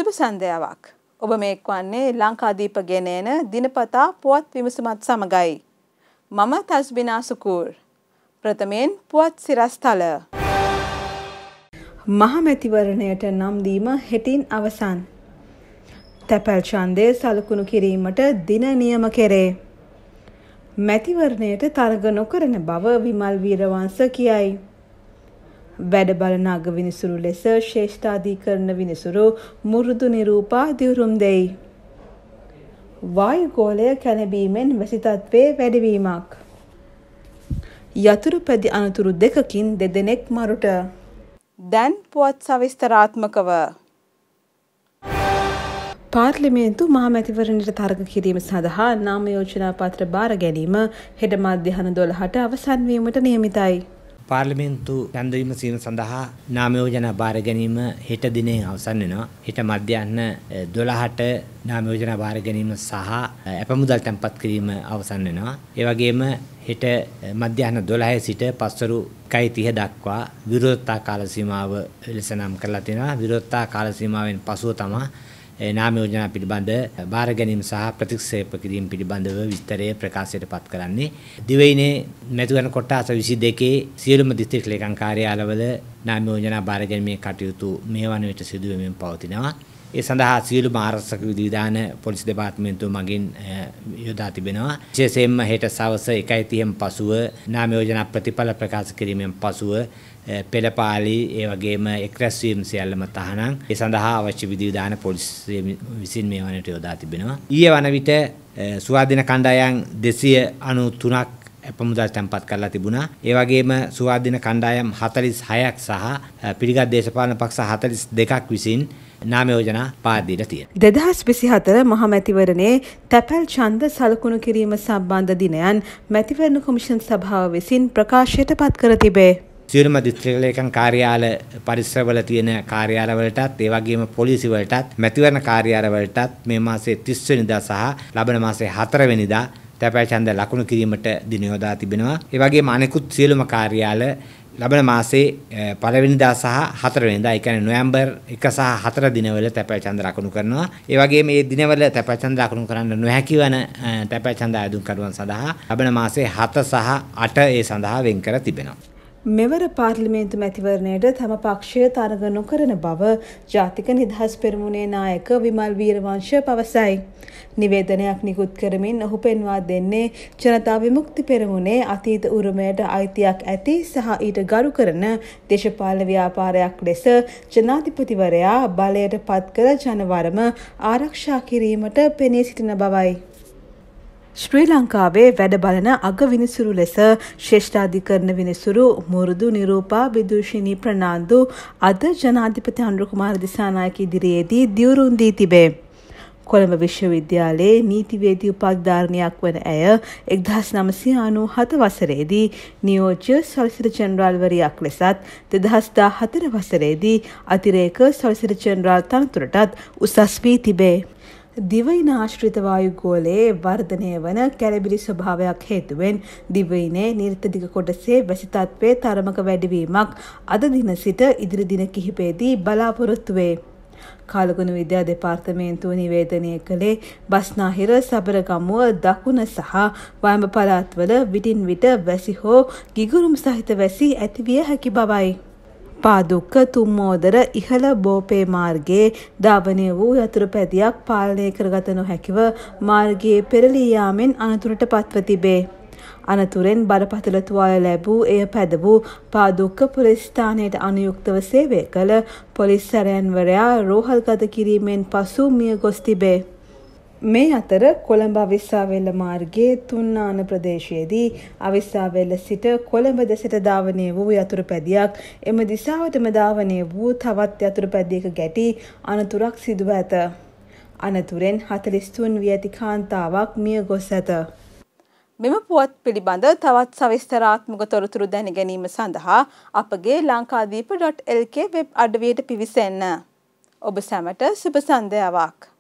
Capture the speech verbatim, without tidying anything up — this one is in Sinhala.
සුබ සන්ධ්‍යාවක්. ඔබ මේ එක්වන්නේ ලංකාදීප ගෙනෙන දිනපතා පුවත් විමසුමත් සමගයි. මම තස්බිනා සුකූර්. ප්‍රථමයෙන් පුවත් සිරස්තල. මහමැතිවරණයට නම් දීම හෙටින් අවසන්. තැපැල් ඡන්දය සලකුණු කිරීමට දින නියම කෙරේ. මැතිවරණයට තරග නොකරන බව විමල් වීරවංශ කියයි. වැඩ බලන අග විනිසුරු ලෙස ශ්‍රේෂ්ඨාධිකරණ විනිසුරු මුරුදු නිරූපා දියුරුම් දෙයි. වායුගෝලය කැළඹීමෙන් වැසි තත්ත්වයේ වැඩිවීමක්. යතුරු පැදි අනතුරු දෙකකින් දෙදෙනෙක් මරුට. දැන් පුවත් සවිස්තරාත්මකව. පාර්ලිමේන්තු මහමැතිවරණයට තරග කිරීම සඳහා නාම යෝජනා පත්‍ර බාර ගැනීම හෙට මධ්‍යහන දොළහට අවසන් වීමට නියමිතයි. පාර්ලිමේන්තු ඡන්ද විමසීම සඳහා නාම යෝජනා බාර ගැනීම හෙට දිනේ අවසන් වෙනවා. හෙට මධ්‍යහන දොළහට නාම යෝජනා බාර ගැනීම සහ අපමුදල් තැන්පත් කිරීම අවසන් වෙනවා. ඒ වගේම හෙට මධ්‍යහන දොළහේ සිට පස්වරු එකයි තිහ දක්වා විරෝධතා කාල සීමාව ලෙස නම් කරලා තියෙනවා. විරෝධතා කාල සීමාවෙන් පසුව තමයි නාම යෝජනා පිළිබඳ බාර ගැනීම සහ ප්‍රතික්ෂේප කිරීම පිළිබඳව විස්තරය ප්‍රකාශයට පත් කරන්නේ. දිවයිනේ මැතිවරණ කොටස විසි දෙකේ සියලුම දිස්ත්‍රික් ලේකම් කාර්යාලවල නාම යෝජනා බාර ගැනීමේ කටයුතු මේ වන විට සිදු වෙමින් පවතිනවා. ඒ සඳහා සියලුම ආරක්ෂක විධිවිධාන පොලිස් දෙපාර්තමේන්තුව මගින් යොදා තිබෙනවා. විශේෂයෙන්ම හෙට සවස එකයි තිහෙන් පසුව නාම යෝජනා ප්‍රතිඵල ප්‍රකාශ කිරීමෙන් පසුව පෙළපාලි ඒ වගේම එක් රැස්වීම් සියල්ලම තහනම්. ඒ සඳහා අවශ්‍ය විධිවිධාන පොලිසිය විසින් මේ වනට යොදා තිබෙනවා. ඊයේ වන විට සුවාධීන කණ්ඩායම් දෙසිය අනූ තුනක් අපමුදල් තැන්පත් කරලා තිබුණා. ඒ වගේම සුවාධීන කණ්ඩායම් හතළිස් හයක් සහ පිළිගත් දේශපාලන පක්ෂ හතළිස් දෙකක් විසින් නාම යෝජනා පාර දීලා තියෙනවා. දෙදහස් විසිහතර මහමැතිවරණයේ තැපැල් ඡන්ද සලකුණු කිරීම සම්බන්ධ දිනයන් මැතිවරණ කොමිෂන් සභාව විසින් ප්‍රකාශයට පත් කර තිබේ. සියලුම දිස්ත්‍රික් ලේකම් කාර්යාල පරිසරවල තියෙන කාර්යාලවලටත් ඒ වගේම පොලිසිය වලටත් මැතිවරණ කාර්යාලවලටත් මේ මාසයේ තිස් වෙනිදා සහ ලබන මාසයේ හතර වෙනිදා තැපැල් ඡන්ද ලකුණු කිරීමට දින යොදා තිබෙනවා. ඒ වගේම අනෙකුත් සියලුම කාර්යාල ලබන මාසයේ පළවෙනිදා සහ හතර වෙනිදා, ඒ කියන්නේ නොවැම්බර් එක සහ හතර දිනවල තැපැල් ඡන්ද ලකුණු කරනවා. ඒ වගේම මේ දිනවල තැපැල් ඡන්ද ලකුණු කරන්න නොහැකි වන තැපැල් ඡන්ද ආයුධ කරුවන් සඳහා ලබන මාසයේ හත සහ අට ඒ සඳහා වෙන් කර තිබෙනවා. මෙවර පාර්ලිමේන්තු මැතිවරණයට තම පක්ෂය තරග නොකරන බව ජාතික නිදහස් පෙරමුණේ නායක විමල් වීරවංශ පවසයි. නිවේදනයක් නිකුත් කරමින් ඔහු පෙන්වා දෙන්නේ ජනතා විමුක්ති පෙරමුණේ අතීත උරුමයට අයිතියක් ඇති සහ ඊට ගරු කරන දේශපාලන ව්‍යාපාරයක් ලෙස ජනාධිපතිවරයා බලයට පත් කර ජනවරම ආරක්ෂා කිරීමට පෙනී සිටින බවයි. ශ්‍රී ලංකාවේ වැඩ බලන අග විනිසුරු ලෙස ශ්‍රේෂ්ඨාධිකරණ විනිසුරු මුරුදු නිරූපා විදූෂිනී ප්‍රනාන්දු අද ජනාධිපති අනුර කුමාර දිසානායක ඉදිරියේදී දියුරුම් දී තිබේ. කොළඹ විශ්වවිද්‍යාලයේ නීතිවේදී උපාධිධාරණයක් වන ඇය එක්දහස් නවසිය අනූහත වසරේදී නියෝජ්‍ය සොලිසිටර් ජෙනරාල්වරියක් ලෙසත් දෙදහස් දාහතර වසරේදී අතිරේක සොලිසිටර් ජෙනරාල් තනතුරටත් උසස් වී තිබේ. දිවයින ආශ්‍රිත වායුගෝලයේ වර්ධනය වන කැළඹිලි ස්වභාවයක් හේතුවෙන් දිවයිනේ නිර්ත දිග කොටසේ වැසි තත්ත්වයේ තරමක වැඩිවීමක් අද දින සිට ඉදිරි දින කිහිපයේදී බලාපොරොත්තු වේ. කාලගුණ විද්‍යා දෙපාර්තමේන්තුව නිවේදනය කළේ බස්නාහිර, සබරගමුව, දකුණ සහ වයඹ පළාත්වල විටින් විට වැසි හෝ ගිගුරුම් සහිත වැසි ඇතිවිය හැකි බවයි. පාදුක්ක තුම්මෝදර ඉහළ බෝපේ මාර්ගයේ ධාවනය වූ යතුරු පැදියක් පාලනය කරගත නොහැකිව මාර්ගයේ පෙරළී යාමෙන් අනතුරට පත්ව තිබේ. අනතුරෙන් බරපතල තුවාල ලැබූ එය පැද වූ පාදුක්ක පොලිස් ස්ථානයට අනුයුක්තව සේවය කළ පොලිස් සැරයන්වරයා රෝහල්ගත කිරීමෙන් පසු මිය ගොස් තිබේ. මේ අතර කොළඹ අවිස්සාවේල්ල මාර්ගයේ තුන්නාන ප්‍රදේශයේදී අවිස්සාවේල්ල සිට කොළඹ දෙසට ධාවනය වූ යතුරු පැදියක් එම දිසාවටම ධාවනය වූ තවත් යතුරු පැදියක ගැටි අනතුරක් සිදුව ඇත. අනතුරෙන් හතළිස් තුන් වී ඇති කාන්තාවක් මිය ගොස් ඇත. මෙම පුවත් පිළිබඳ තවත් සවිස්තරාත්මක තොරතුරු දැන ගැනීම සඳහා අපගේ Lankadeepa dot L K web අඩවියට පිවිසෙන්න. ඔබ සැමට සුබ සන්ධ්‍යාවක්.